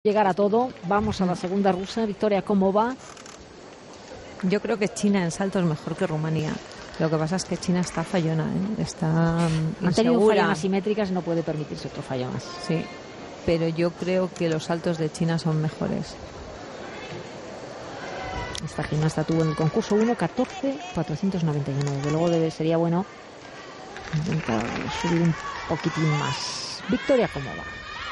Llegar a todo. Vamos a la segunda rusa. Victoria, ¿cómo va? Yo creo que China en salto es mejor que Rumanía. Lo que pasa es que China está fallona, ¿eh? Está Han tenido un insegura. fallón asimétricas y no puede permitirse otro fallo más. Sí, pero yo creo que los saltos de China son mejores. Esta gimnasta tuvo en el concurso 1.14.491. Desde luego sería bueno intentar subir un poquitín más. Victoria, ¿cómo va?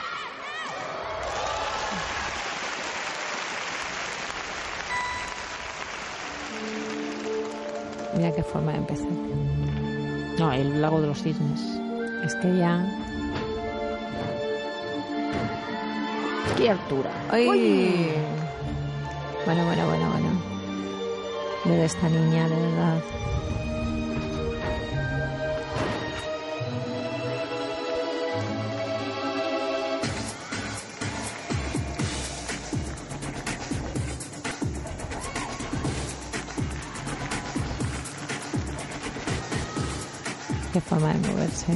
Mira qué forma de empezar. No, el lago de los cisnes. Es que ya... ¡Qué altura! ¡Ay! ¡Uy! Bueno. De esta niña, de verdad. Qué forma de moverse.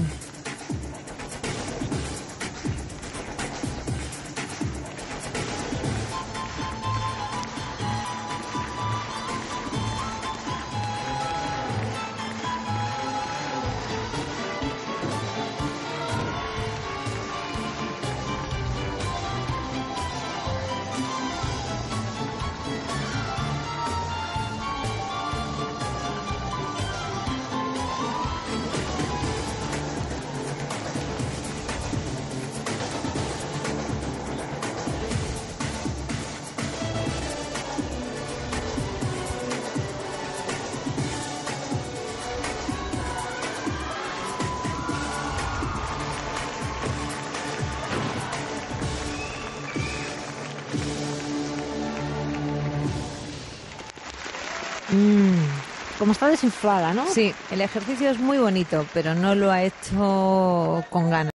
Como está desinflada, ¿no? Sí, el ejercicio es muy bonito, pero no lo ha hecho con ganas.